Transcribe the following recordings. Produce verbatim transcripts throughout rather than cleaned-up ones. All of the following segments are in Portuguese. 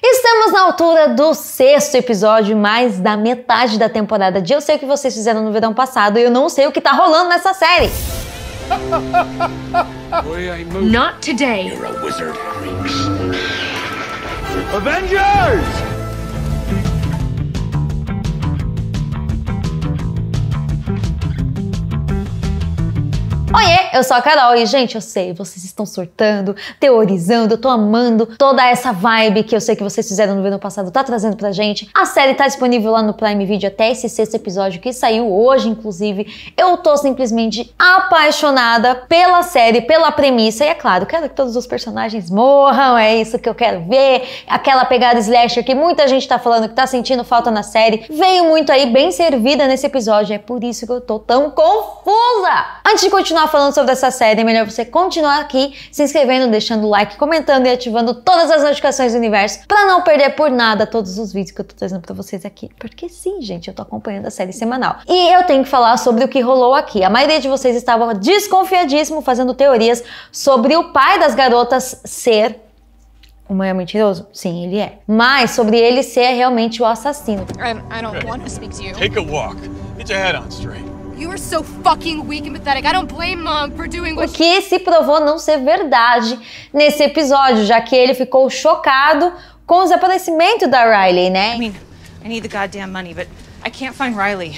Estamos na altura do sexto episódio, mais da metade da temporada de Eu Sei O Que Vocês Fizeram no Verão Passado e eu não sei o que tá rolando nessa série. Not today. You're a wizard. Avengers! Oiê, eu sou a Carol e, gente, eu sei, vocês estão surtando, teorizando, eu tô amando toda essa vibe que eu sei que vocês fizeram no verão passado, tá trazendo pra gente. A série tá disponível lá no Prime Video até esse sexto episódio que saiu hoje, inclusive. Eu tô simplesmente apaixonada pela série, pela premissa e, é claro, quero que todos os personagens morram, é isso que eu quero ver. Aquela pegada slasher que muita gente tá falando que tá sentindo falta na série, veio muito aí bem servida nesse episódio, é por isso que eu tô tão confusa. Antes de continuar falando sobre essa série, é melhor você continuar aqui se inscrevendo, deixando o like, comentando e ativando todas as notificações do universo pra não perder por nada todos os vídeos que eu tô trazendo pra vocês aqui. Porque sim, gente, eu tô acompanhando a série semanal. E eu tenho que falar sobre o que rolou aqui. A maioria de vocês estava desconfiadíssimo fazendo teorias sobre o pai das garotas ser o maior mentiroso? Sim, ele é. Mas sobre ele ser realmente o assassino. I, I don't want to speak to you. Take a walk. Get your head on straight. You are so fucking weak and pathetic. I don't blame Mom for doing what O que se provou não ser verdade nesse episódio, já que ele ficou chocado com o desaparecimento da Riley, né? I mean, I need the goddamn money, but I can't find Riley.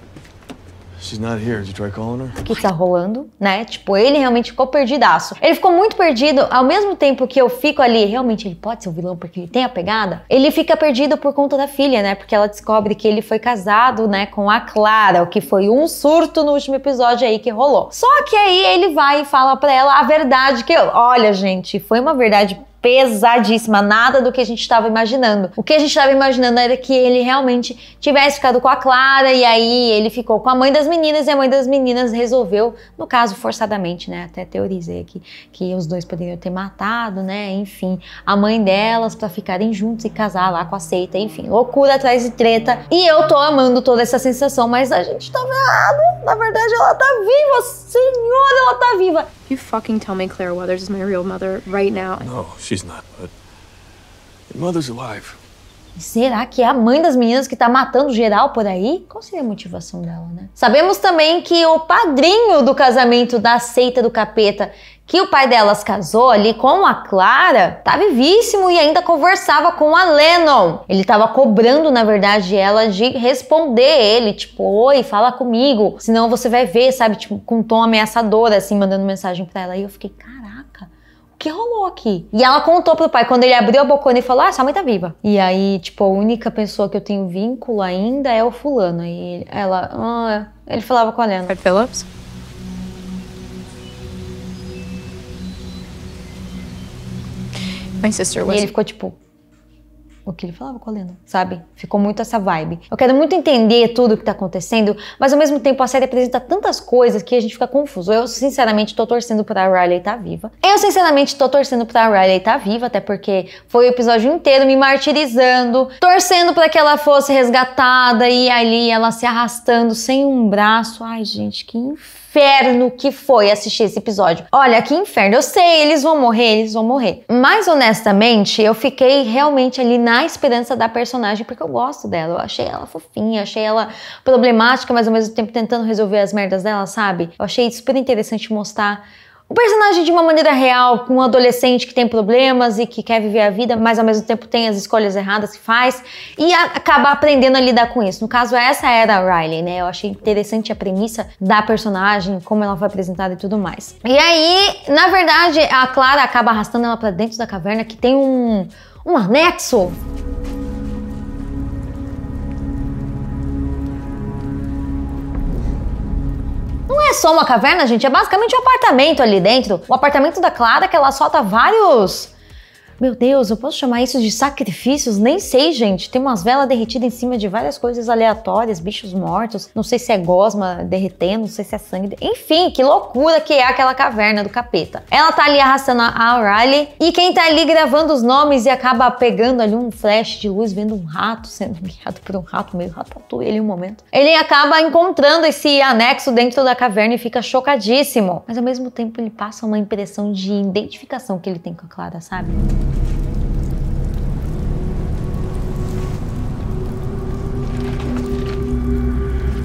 She's not here. Did you try calling her? O que tá rolando, né? Tipo, ele realmente ficou perdidaço. Ele ficou muito perdido, ao mesmo tempo que eu fico ali, realmente ele pode ser o vilão porque ele tem a pegada. Ele fica perdido por conta da filha, né? Porque ela descobre que ele foi casado, né, com a Clara, o que foi um surto no último episódio aí que rolou. Só que aí ele vai e fala pra ela a verdade que, olha, gente, foi uma verdade pesadíssima, nada do que a gente estava imaginando. O que a gente estava imaginando era que ele realmente tivesse ficado com a Clara e aí ele ficou com a mãe das meninas e a mãe das meninas resolveu, no caso forçadamente, né, até teorizei aqui, que os dois poderiam ter matado, né, enfim, a mãe delas pra ficarem juntos e casar lá com a seita, enfim, loucura atrás de treta. E eu tô amando toda essa sensação, mas a gente tava errado, na verdade ela tá viva, senhora, ela tá viva. You fucking tell me Claire Weathers is my real mother right now. No, she's not, but your mother's alive. Será que é a mãe das meninas que tá matando geral por aí? Qual seria a motivação dela, né? Sabemos também que o padrinho do casamento da seita do capeta, que o pai delas casou ali com a Clara, tá vivíssimo e ainda conversava com a Lennon. Ele tava cobrando, na verdade, ela de responder ele, tipo, oi, fala comigo, senão você vai ver, sabe, tipo, com um tom ameaçador, assim, mandando mensagem pra ela. E eu fiquei, caraca, o que rolou aqui? E ela contou pro pai, quando ele abriu a bocona e falou, ah, sua mãe tá viva. E aí, tipo, a única pessoa que eu tenho vínculo ainda é o fulano. E ela, ah, ele falava com a Lennon. Fred Phillips? My sister was... E ele ficou tipo, o que ele falava com a Lena, sabe? Ficou muito essa vibe. Eu quero muito entender tudo o que tá acontecendo, mas ao mesmo tempo a série apresenta tantas coisas que a gente fica confuso. Eu sinceramente tô torcendo pra Riley tá viva. Eu sinceramente tô torcendo pra Riley tá viva, até porque foi o episódio inteiro me martirizando, torcendo pra que ela fosse resgatada e ali ela se arrastando sem um braço. Ai, gente, que inferno. Inferno que foi assistir esse episódio. Olha, que inferno. Eu sei, eles vão morrer, eles vão morrer. Mas, honestamente, eu fiquei realmente ali na esperança da personagem, porque eu gosto dela. Eu achei ela fofinha, achei ela problemática, mas ao mesmo tempo tentando resolver as merdas dela, sabe? Eu achei super interessante mostrar o personagem de uma maneira real, com um adolescente que tem problemas e que quer viver a vida, mas ao mesmo tempo tem as escolhas erradas que faz e a, acaba aprendendo a lidar com isso. No caso, essa era a Riley, né? Eu achei interessante a premissa da personagem, como ela foi apresentada e tudo mais. E aí, na verdade, a Clara acaba arrastando ela pra dentro da caverna, que tem um, um anexo. Não é só uma caverna, gente, é basicamente um apartamento ali dentro. O apartamento da Clara, que ela solta vários... Meu Deus, eu posso chamar isso de sacrifícios? Nem sei, gente. Tem umas velas derretidas em cima de várias coisas aleatórias, bichos mortos. Não sei se é gosma derretendo, não sei se é sangue. Enfim, que loucura que é aquela caverna do capeta. Ela tá ali arrastando a Riley e quem tá ali gravando os nomes e acaba pegando ali um flash de luz, vendo um rato sendo guiado por um rato, meio ratatouille ali um momento. Ele acaba encontrando esse anexo dentro da caverna e fica chocadíssimo. Mas ao mesmo tempo ele passa uma impressão de identificação que ele tem com a Clara, sabe?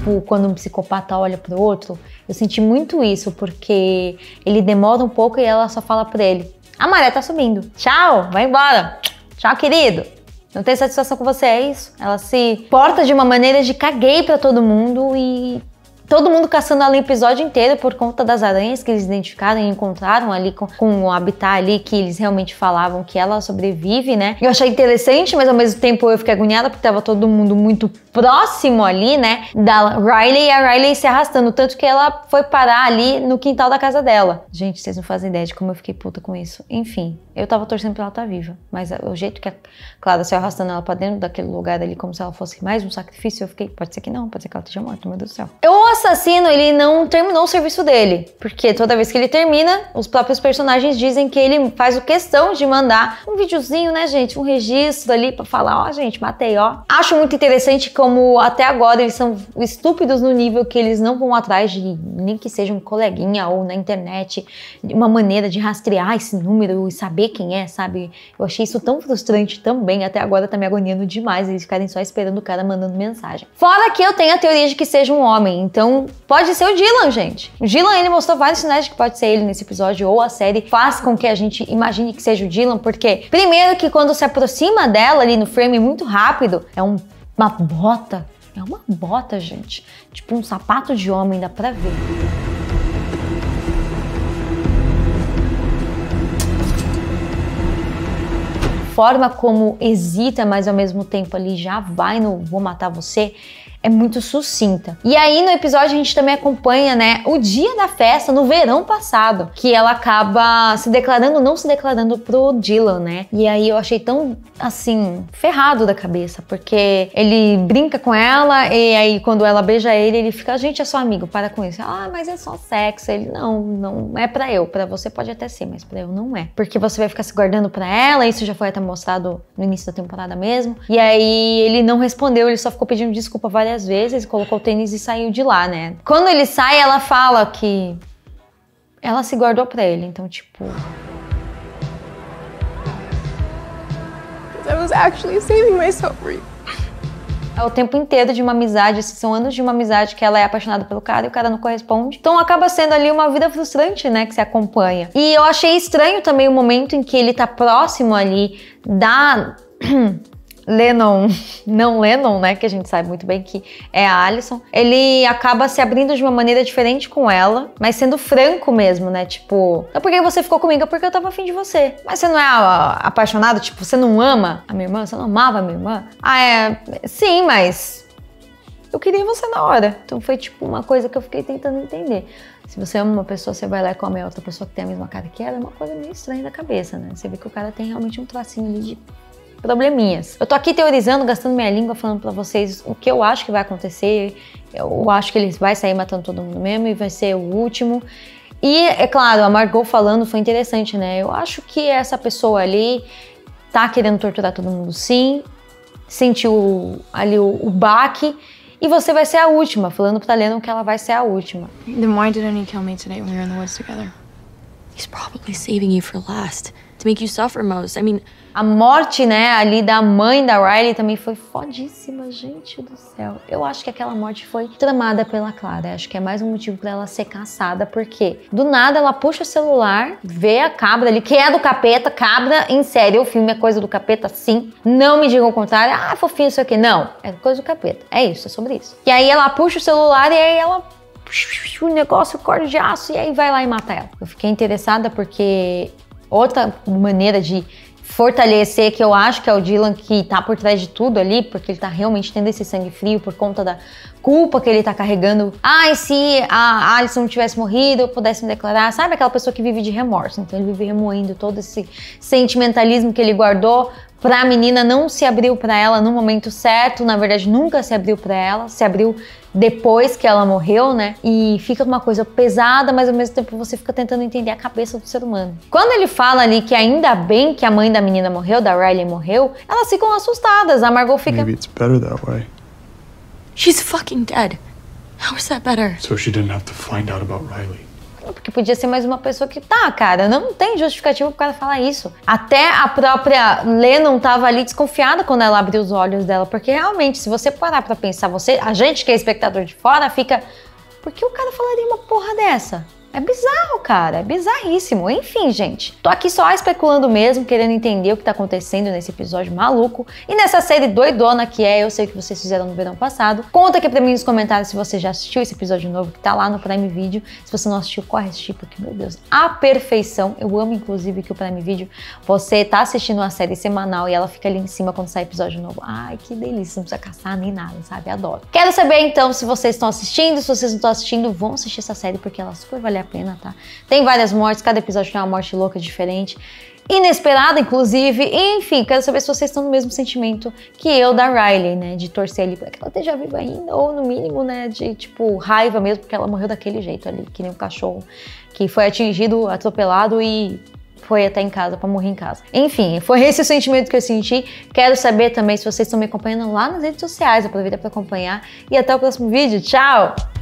tipo, quando um psicopata olha pro outro. Eu senti muito isso, porque ele demora um pouco e ela só fala pra ele: a maré tá subindo. Tchau, vai embora. Tchau, querido. Não tenho satisfação com você, é isso. Ela se porta de uma maneira de caguei pra todo mundo e... todo mundo caçando ela o episódio inteiro por conta das aranhas que eles identificaram e encontraram ali com, com o habitat ali que eles realmente falavam que ela sobrevive, né? Eu achei interessante, mas ao mesmo tempo eu fiquei agoniada porque tava todo mundo muito próximo ali, né? Da Riley e a Riley se arrastando, tanto que ela foi parar ali no quintal da casa dela. Gente, vocês não fazem ideia de como eu fiquei puta com isso. Enfim, eu tava torcendo pra ela estar viva, mas o jeito que a Clara saiu arrastando ela pra dentro daquele lugar ali como se ela fosse mais um sacrifício, eu fiquei, pode ser que não, pode ser que ela esteja morta, meu Deus do céu. Eu O assassino, ele não terminou o serviço dele, porque toda vez que ele termina, os próprios personagens dizem que ele faz o questão de mandar um videozinho, né, gente, um registro ali pra falar, ó, gente, matei, ó. Acho muito interessante como até agora eles são estúpidos no nível que eles não vão atrás de nem que seja um coleguinha ou na internet, uma maneira de rastrear esse número e saber quem é, sabe? Eu achei isso tão frustrante também, até agora tá me agoniando demais eles ficarem só esperando o cara mandando mensagem. Fora que eu tenho a teoria de que seja um homem, então pode ser o Dylan, gente. O Dylan, ele mostrou vários sinais de que pode ser ele nesse episódio, ou a série faz com que a gente imagine que seja o Dylan, porque primeiro que quando se aproxima dela ali no frame muito rápido, é um, uma bota, é uma bota, gente. Tipo um sapato de homem, dá pra ver. Forma como hesita, mas ao mesmo tempo ali já vai no vou matar você, é muito sucinta. E aí no episódio a gente também acompanha, né, o dia da festa no verão passado, que ela acaba se declarando, não se declarando pro Dylan, né? E aí eu achei tão, assim, ferrado da cabeça, porque ele brinca com ela e aí quando ela beija ele, ele fica, gente, é só amigo, para com isso. Ah, mas é só sexo. Ele, não, não é pra eu, pra você pode até ser, mas pra eu não é. Porque você vai ficar se guardando pra ela, isso já foi até mostrado no início da temporada mesmo. E aí ele não respondeu, ele só ficou pedindo desculpa várias vezes, colocou o tênis e saiu de lá, né? Quando ele sai, ela fala que ela se guardou pra ele, então tipo... I was actually saving myself for you. É o tempo inteiro de uma amizade, são anos de uma amizade que ela é apaixonada pelo cara e o cara não corresponde. Então acaba sendo ali uma vida frustrante, né, que se acompanha. E eu achei estranho também o momento em que ele tá próximo ali da... Lennon, não Lennon, né, que a gente sabe muito bem que é a Alison, ele acaba se abrindo de uma maneira diferente com ela, mas sendo franco mesmo, né, tipo, é porque você ficou comigo, é porque eu tava afim de você. Mas você não é a, apaixonado, tipo, você não ama a minha irmã, você não amava a minha irmã? Ah, é, sim, mas eu queria você na hora. Então foi tipo uma coisa que eu fiquei tentando entender. Se você ama uma pessoa, você vai lá e come a outra pessoa que tem a mesma cara que ela, é uma coisa meio estranha da cabeça, né, você vê que o cara tem realmente um tracinho ali de probleminhas. Eu tô aqui teorizando, gastando minha língua, falando pra vocês o que eu acho que vai acontecer. Eu acho que ele vai sair matando todo mundo mesmo e vai ser o último. E, é claro, a Margot falando foi interessante, né? Eu acho que essa pessoa ali tá querendo torturar todo mundo sim, sentiu ali o, o baque, e você vai ser a última, falando pra Lennon que ela vai ser a última. Then why didn't he kill me today when we were in the woods together? He's probably saving you for last, to make you suffer most. I mean... A morte, né, ali da mãe da Riley também foi fodíssima, gente do céu. Eu acho que aquela morte foi tramada pela Clara. Acho que é mais um motivo pra ela ser caçada, porque do nada ela puxa o celular, vê a cabra ali, que é do capeta, cabra em série. O filme é coisa do capeta, sim. Não me digam o contrário. Ah, fofinho isso aqui. Não, é coisa do capeta. É isso, é sobre isso. E aí ela puxa o celular e aí ela... o negócio, corda de aço, e aí vai lá e mata ela. Eu fiquei interessada porque outra maneira de fortalecer, que eu acho que é o Dylan que tá por trás de tudo ali, porque ele tá realmente tendo esse sangue frio por conta da culpa que ele tá carregando. Ai, se a Alison não tivesse morrido, eu pudesse me declarar. Sabe aquela pessoa que vive de remorso? Então ele vive remoendo todo esse sentimentalismo que ele guardou pra menina, não se abriu pra ela no momento certo, na verdade nunca se abriu pra ela, se abriu depois que ela morreu, né? E fica uma coisa pesada, mas ao mesmo tempo você fica tentando entender a cabeça do ser humano. Quando ele fala ali que ainda bem que a mãe da menina morreu, da Riley morreu, elas ficam assustadas, a Margot fica... Maybe it's better that way. She's fucking dead. How is that better? So she didn't have to find out about Riley. porque podia ser mais uma pessoa que tá, cara, não tem justificativa pro cara falar isso. Até a própria Lennon tava ali desconfiada quando ela abriu os olhos dela, porque realmente, se você parar pra pensar, você, a gente que é espectador de fora, fica, por que o cara falaria uma porra dessa? É bizarro, cara, é bizarríssimo. Enfim, gente, tô aqui só especulando mesmo, querendo entender o que tá acontecendo nesse episódio maluco e nessa série doidona que é Eu Sei O Que Vocês Fizeram no Verão Passado. Conta aqui pra mim nos comentários se você já assistiu esse episódio novo que tá lá no Prime Video. Se você não assistiu, corre assistir, porque, meu Deus, a perfeição. Eu amo, inclusive, que o Prime Video, você tá assistindo uma série semanal e ela fica ali em cima quando sai episódio novo. Ai, que delícia, não precisa caçar nem nada, sabe? Adoro. Quero saber, então, se vocês estão assistindo, se vocês não estão assistindo, vão assistir essa série, porque ela super vale a pena, tá? Tem várias mortes, cada episódio tem uma morte louca diferente, inesperada, inclusive. E, enfim, quero saber se vocês estão no mesmo sentimento que eu da Riley, né? De torcer ali pra que ela esteja viva ainda, ou no mínimo, né? De, tipo, raiva mesmo, porque ela morreu daquele jeito ali, que nem um cachorro que foi atingido, atropelado e foi até em casa, pra morrer em casa. Enfim, foi esse o sentimento que eu senti. Quero saber também se vocês estão me acompanhando lá nas redes sociais. Aproveita pra acompanhar e até o próximo vídeo. Tchau!